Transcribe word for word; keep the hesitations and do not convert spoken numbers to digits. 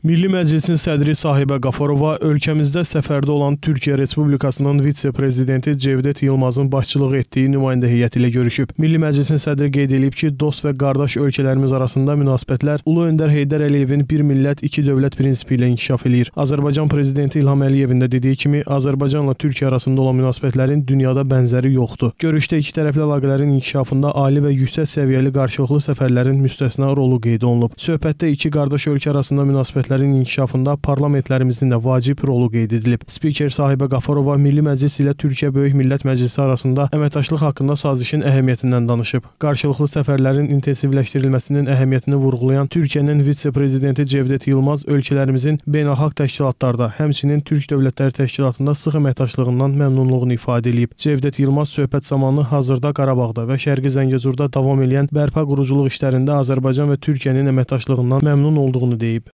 Milli Məclisin sədri Sahibə Qafarova ölkəmizdə səfərdə olan Türkiyə Respublikasının vitse-prezidenti Cevdet Yılmazın başçılıq etdiyi nümayəndə heyəti ilə görüşüb. Milli Məclisin sədri qeyd edib ki, dost və qardaş ölkələrimiz arasında münasibətlər Ulu Öndər Heydər Əliyevin bir millət, iki dövlət prinsipi ilə inkişaf eləyir. Azərbaycan prezidenti İlham Əliyevin də dediyi kimi, Azərbaycanla Türkiyə arasında olan münasibətlərin dünyada bənzəri yoxdur. Görüşdə iki tərəfli əlaqələrin inkişafında ali və yüksək səviyyəli qarşılıqlı səfərlərin müstəsna rolu qeyd olunub. Söhbətdə iki qardaş ölkə arasında münasibətlər inkişafında parlamentlərimizin də vacib rolu qeyd edilib. Spiker Sahibə Qafarova Milli Məclis ilə Türkiyə Böyük Millət Məclisi arasında əməkdaşlıq haqqında sazişin əhəmiyyətindən danışıb. Qarşılıqlı səfərlərin intensivləşdirilməsinin əhəmiyyətini vurğulayan Türkiyənin vitse-prezidenti Cevdet Yılmaz ölkələrimizin beynəlxalq təşkilatlarda, həmçinin Türk Dövlətləri Təşkilatında sıx əməkdaşlığından məmnunluğunu ifadə edib. Cevdet Yılmaz söhbət zamanı hazırda Qarabağda və Şərqi Zəngəzurda davam edən bərpa quruculuq işlərində Azərbaycan və Türkiyənin əməkdaşlığından məmnun olduğunu deyib.